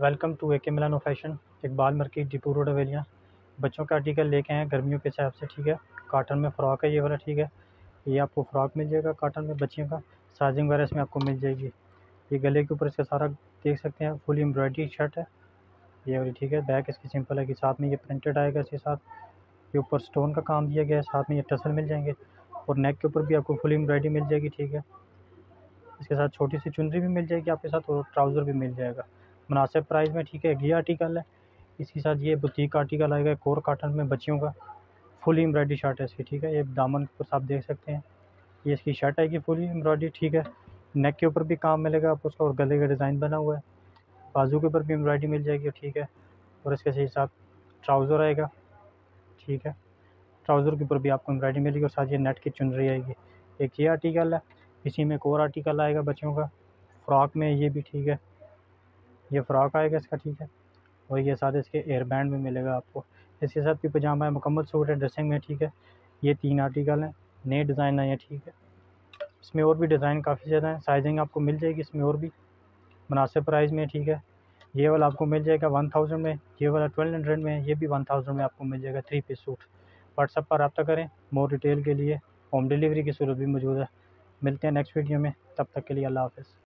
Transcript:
Welcome to AK Milano fashion, Iqbal market, depot road, हवेलियाँ। बच्चों का आर्टिकल लेके आए हैं गर्मियों के हिसाब से, ठीक है। कॉटन में फ़्रॉक है ये वाला, ठीक है। ये आपको फ़्रॉक मिल जाएगा कॉटन में बच्चियों का, साइजिंग वगैरह इसमें आपको मिल जाएगी। ये गले के ऊपर इसका सारा देख सकते हैं, फुल एम्ब्रॉयडरी शर्ट है ये वाली, ठीक है। बैक इसकी सिंपल है कि साथ में ये प्रिंटेड आएगा, इसके साथ ये ऊपर स्टोन का काम दिया गया है, साथ में ये टसल मिल जाएंगे और नेक के ऊपर भी आपको फुल एम्ब्रॉयडरी मिल जाएगी, ठीक है। इसके साथ छोटी सी चुनरी भी मिल जाएगी आपके साथ और ट्राउज़र भी मिल जाएगा मुनासिब प्राइस में, ठीक है। ये आर्टिकल है, इसके साथ ये बुटीक आर्टिकल आएगा कोर कॉटन में बच्चियों का, फुल एम्ब्रॉयडरी शर्ट है इसकी, ठीक है। ये दामन के ऊपर आप देख सकते हैं, ये इसकी शर्ट आएगी फुल एम्ब्रॉयडरी, ठीक है। नेक के ऊपर भी काम मिलेगा आपको उसका और गले का डिज़ाइन बना हुआ है, बाजू के ऊपर भी एम्ब्रॉयडरी मिल जाएगी, ठीक है। और इसके साथ ट्राउज़र आएगा, ठीक है। ट्राउज़र के ऊपर भी आपको एम्ब्रॉयडरी मिलेगी और साथ ये नेट की चुनरी आएगी। एक ये आर्टिकल है, इसी में एक और आर्टिकल आएगा बच्चों का फ्रॉक में, ये भी ठीक है। ये फ्रॉक आएगा इसका, ठीक है। और ये साथ इसके एयर बैंड में मिलेगा आपको। इसके साथ भी पजामा है, मुकम्मल सूट है ड्रेसिंग में, ठीक है। ये 3 आर्टिकल हैं, नए डिज़ाइन आए हैं, ठीक है। इसमें और भी डिज़ाइन काफ़ी ज़्यादा हैं, साइजिंग आपको मिल जाएगी इसमें और भी मुनासिब प्राइस में, ठीक है। ये वाला आपको मिल जाएगा 1000 में, ये वाला 1200 में, ये भी 1000 में आपको मिल जाएगा 3 पीस सूट। व्हाट्सएप पर रब्ता करें मोर डिटेल के लिए। होम डिलीवरी की सूरत भी मौजूद है। मिलते हैं नेक्स्ट वीडियो में, तब तक के लिए अल्लाह हाफ़िज़।